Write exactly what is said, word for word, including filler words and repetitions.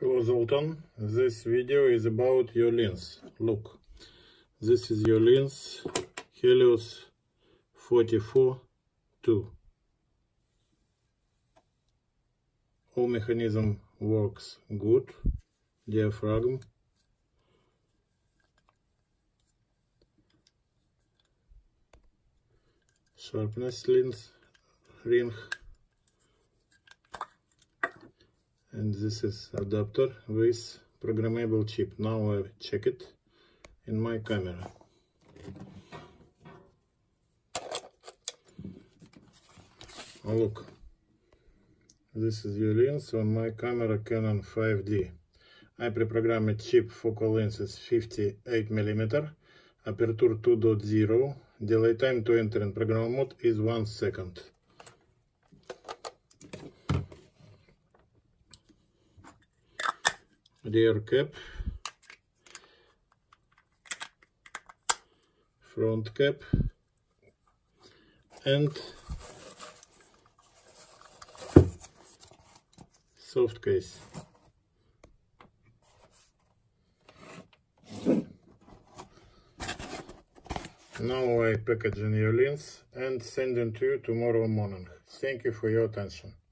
Hello Zoltan, this video is about your lens. Look, this is your lens Helios forty-four two. All mechanism works good. Diaphragm, sharpness lens ring, and this is adapter with programmable chip. Now I check it in my camera. Oh, look, this is your lens on my camera Canon five D. I pre-programmed chip focal length is fifty-eight millimeter, aperture two point zero, delay time to enter in program mode is one second. Rear cap, front cap, and soft case. Now I package in your lens and send it to you tomorrow morning. Thank you for your attention.